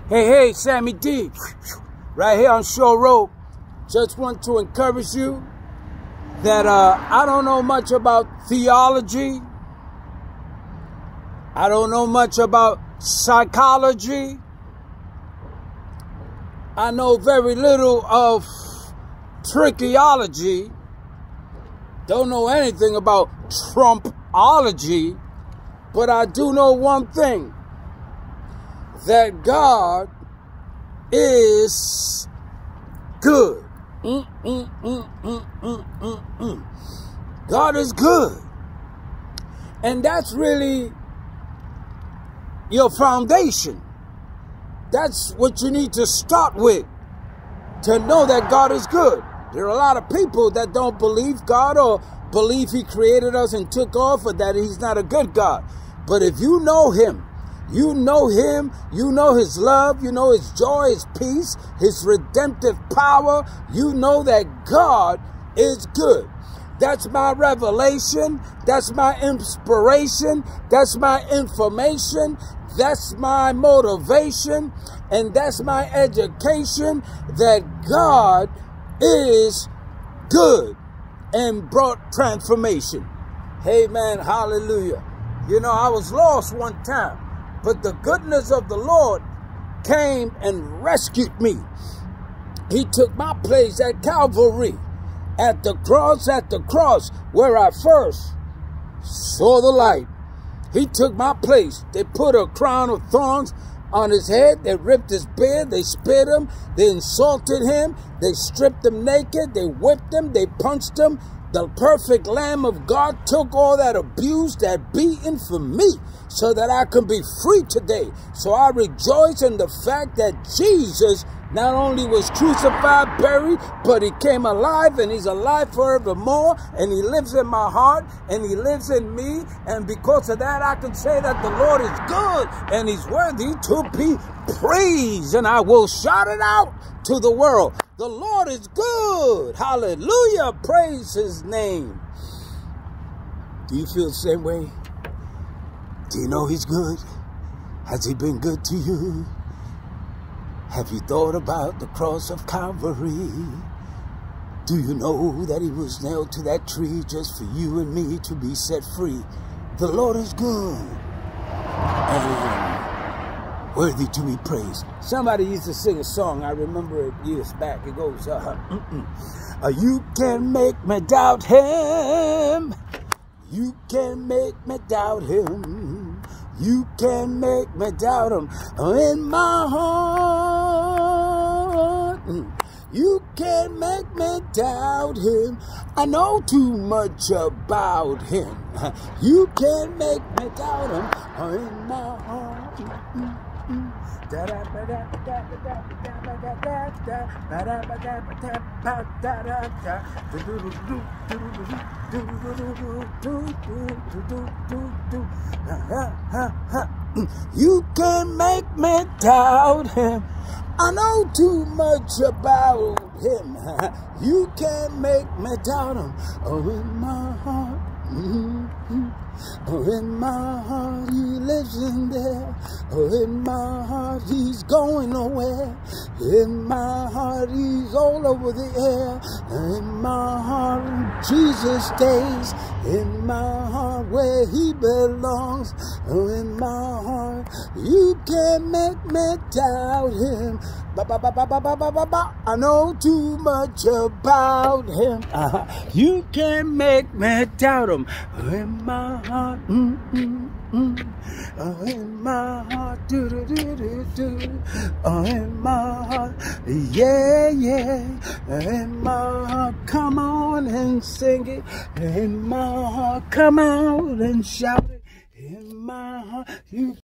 Hey, Sammy D, right here on Shore Road. Just want to encourage you that I don't know much about theology. I don't know much about psychology. I know very little of trickology. Don't know anything about Trumpology. But I do know one thing, that God is good. God is good. And that's really your foundation. That's what you need to start with, to know that God is good. There are a lot of people that don't believe God or believe he created us and took off, or that he's not a good God. But if you know him, you know his love, you know his joy, his peace, his redemptive power, you know that God is good. That's my revelation. That's my inspiration. That's my information. That's my motivation. And that's my education, that God is good and brought transformation. Amen. Hallelujah. You know, I was lost one time, but the goodness of the Lord came and rescued me. He took my place at Calvary, at the cross where I first saw the light. He took my place. They put a crown of thorns on his head. They ripped his beard. They spit him. They insulted him. They stripped him naked. They whipped him. They punched him. The perfect Lamb of God took all that abuse, that beating for me, so that I can be free today. So I rejoice in the fact that Jesus not only was crucified, buried, but he came alive, and he's alive forevermore, and he lives in my heart, and he lives in me. And because of that, I can say that the Lord is good, and he's worthy to be praised. And I will shout it out to the world. The Lord is good. Hallelujah. Praise his name. Do you feel the same way? Do you know he's good? Has he been good to you? Have you thought about the cross of Calvary? Do you know that he was nailed to that tree just for you and me to be set free? The Lord is good and worthy to be praised. Somebody used to sing a song, I remember it years back. It goes, you can make me doubt him. You can make me doubt him. You can make me doubt him in my heart. You can make me doubt him. I know too much about him. You can make me doubt him in my heart. You can make me doubt him. I know too much about him. You can make me doubt him. Oh, in my heart. Oh, in my heart, he lives in there. Oh, in my heart, he's going nowhere. In my heart, he's all over the air. In my heart, Jesus stays. In my heart, where he belongs. Oh, in my heart, you can make me doubt him. I know too much about him. You can make me doubt him. Oh, in my heart, oh, in my heart, oh, in my heart, yeah. In my heart, come on and sing it. In my heart, come out and shout it. In my heart, you